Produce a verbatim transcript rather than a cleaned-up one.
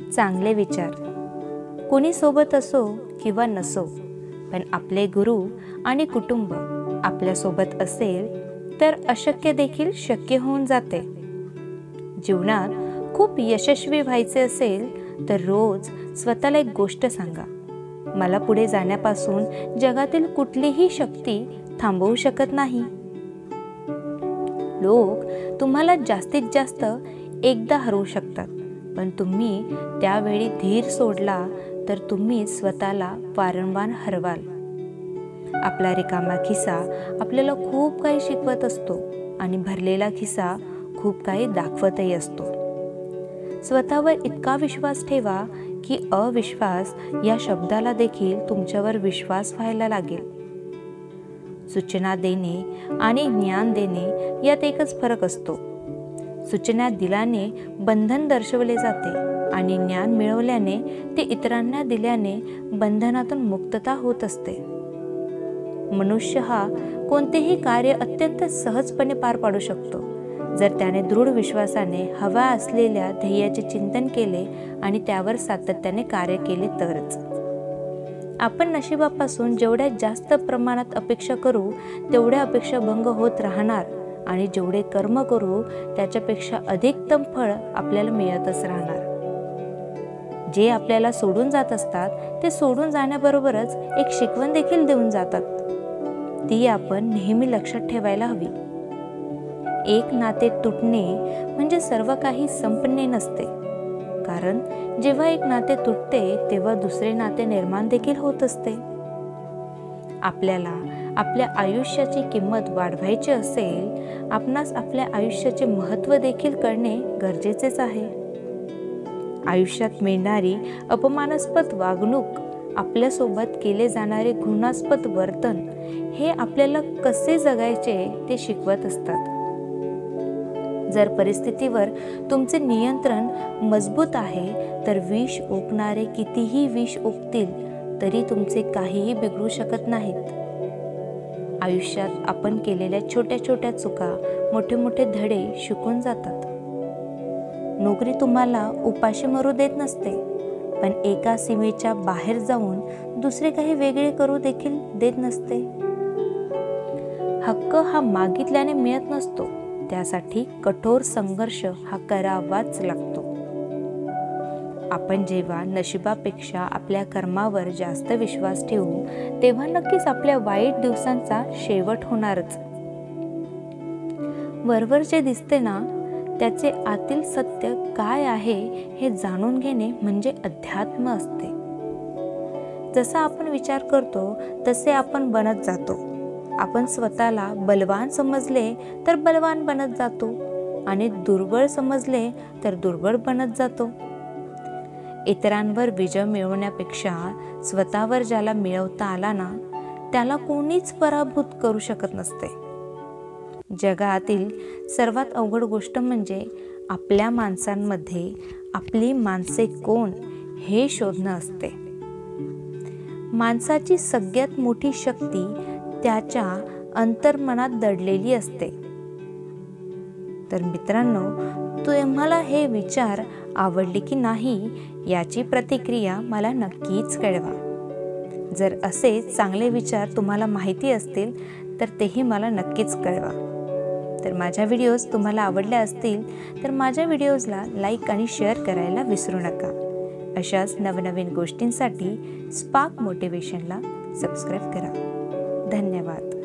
चांगले विचार. कोणी सोबत असो किंवा नसो, पण आपले गुरु आणि कुटुंब आपल्यासोबत असेल तर अशक्य देखील शक्य होऊन जाते. जीवनात खूप यशस्वी व्हायचे असेल तर रोज स्वतःला एक गोष्ट सांगा, मला पुढे जाण्यापासून जगातील कुठलीही शक्ती थांबवू शकत नाही. लोक तुम्हाला जास्तीत जास्त एकदा हरवू शकतात, पण तुम्ही त्यावेळी धीर सोडला तर तुम्ही स्वतःला वारंवार हरवाल. आपला रिकामा खिसा आपल्याला खूप काही शिकवत असतो आणि भरलेला खिसा खूप काही दाखवतही असतो. स्वतःवर इतका विश्वास ठेवा की अविश्वास या शब्दाला देखील तुमच्यावर विश्वास व्हायला लागेल. सूचना देणे आणि ज्ञान देणे यात एकच फरक असतो. सूचना दिल्याने बंधन दर्शवले जाते आणि ज्ञान मिळवल्याने ते इतरांना दिल्याने बंधनातून मुक्तता होत असते. मनुष्य हा कोणतेही कार्य अत्यंत सहजपणे पार पाडू शकतो जर त्याने दृढ विश्वासाने हव्या असलेल्या ध्येयाचे चिंतन केले आणि त्यावर सातत्याने कार्य केले तरच. आपण नशिबापासून जेवढ्या जास्त प्रमाणात अपेक्षा करू तेवढ्या अपेक्षा भंग होत राहणार आणि जेवढे कर्म करू त्याच्यापेक्षा अधिकतम फळ आपल्याला मिळतच राहणार. जे आपल्याला सोडून जात असतात ते सोडून जाण्याबरोबरच एक शिकवण देखील देऊन जातात. ती आपण नेहमी लक्षात ठेवायला हवी. एक नाते तुटणे म्हणजे सर्व काही संपणे नसते, कारण जेव्हा एक नाते तुटते तेव्हा दुसरे नाते निर्माण देखील होत असते. आपल्याला आपल्या आयुष्याची किंमत वाढवायची असेल, आपणास आपल्या आयुष्याचे महत्त्व देखील कळणे गरजेचेच आहे. आयुष्यात मिळणारी अपमानास्पद वागणूक, आपल्यासोबत केले जाणारे घृणास्पद वर्तन हे आपल्याला कसे जगायचे ते शिकवत असतात. जर परिस्थितीवर तुमचे नियंत्रण मजबूत आहे तर विष ओकणारे कितीही विष ओकतील तरी तुमचे काहीही बिघडू शकत नाहीत. आयुष्यात आपण केलेल्या छोट्या छोट्या चुका मोठे मोठे धडे शिकून जातात. नोकरी तुम्हाला उपाशी मरू देत नसते, पण एका सीमेच्या बाहेर जाऊन दुसरे काही वेगळे करू देखील देत नसते. हक्क हा मागितल्याने मिळत नसतो, त्यासाठी कठोर संघर्ष हा करावाच लागतो. आपण जेव्हा नशिबापेक्षा आपल्या कर्मावर जास्त विश्वास ठेवू तेव्हा नक्कीच आपल्या वाईट दिवसांचा शेवट होणारच. वरवर जे दिसते ना त्याचे आतील सत्य काय आहे हे जाणून घेणे म्हणजे अध्यात्म असते. जसा आपण विचार करतो तसे आपण बनत जातो. आपण स्वतःला बलवान समजले तर बलवान बनत जातो आणि दुर्बळ समजले तर दुर्बळ बनत जातो. इतरांवर विजय मिळवण्यापेक्षा स्वतःवर ज्याला मिळवता आला ना त्याला कोणीच पराभूत करू शकत नसते. जगातील सर्वात अवघड गोष्ट म्हणजे आपल्या माणसांमध्ये आपली माणसे कोण हे शोधणं असते. माणसाची सगळ्यात मोठी शक्ती त्याच्या अंतर्मनात दडलेली असते. तर मित्रांनो, तुम्हाला हे विचार आवडले की नाही याची प्रतिक्रिया मला नक्कीच कळवा. जर असे चांगले विचार तुम्हाला माहिती असतील तर तेही मला नक्कीच कळवा. तर माझ्या व्हिडिओज तुम्हाला आवडल्या असतील तर माझ्या व्हिडिओजला लाईक आणि शेअर करायला विसरू नका. अशाच नवनवीन गोष्टींसाठी स्पार्क मोटिवेशनला सबस्क्राईब करा. धन्यवाद.